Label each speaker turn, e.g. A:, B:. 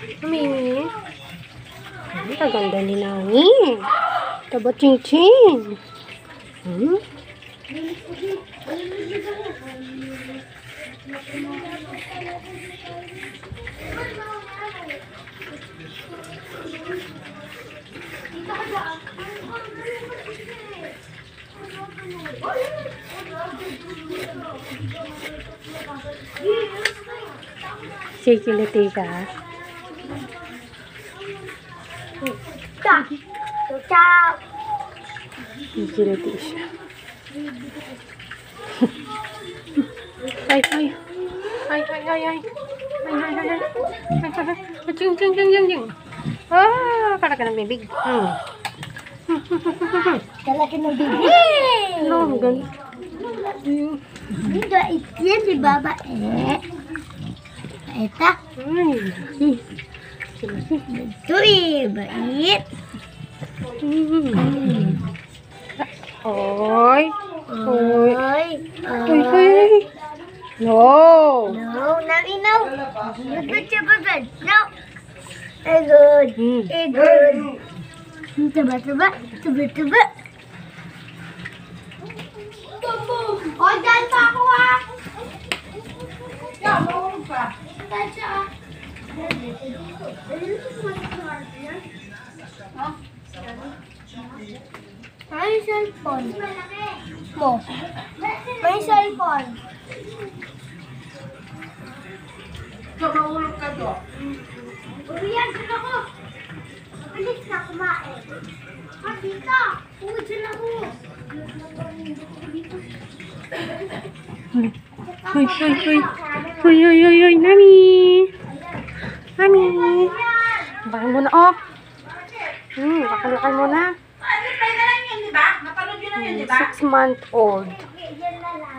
A: Mami. Ay, kaganda ni Nani. Taba ching-ching. Hmm? Sikiliti ka. Sikiliti siya. Ay, ay. Ay, ay, ay, ay. Ay, ay, ay, ay. Ching, ching, ching, ching, ching. Ah, para ka ng bibig.
B: Kalaki ng bibig.
A: No, ang ganda.
B: Ito, yan si Baba. Ito.
A: Ay.
B: Ito bait.
A: Oy. Oy.
B: Oy.
A: Oy, oy. No.
B: No, Nani, no. Good, no. Good. Good. Tuba. O, dyan pa ako, ha? Yan, mawag pa. Dyan siya, ha? May cellphone. Mo. May cellphone.
C: Mahulog ka doon.
B: Uriyan, dyan ako. Alis na kumain. Dito. Uwi, dyan ako.
A: Hoy, hoy, hoy. Hoy, hoy, hoy, hoy, Nami. Nami. Bakal mo na, oh. Bakal mo na.
C: Ano, play na lang yun, di ba? Napanood yun na yun, di ba?
A: 6-month-old.
B: Dyan na lang.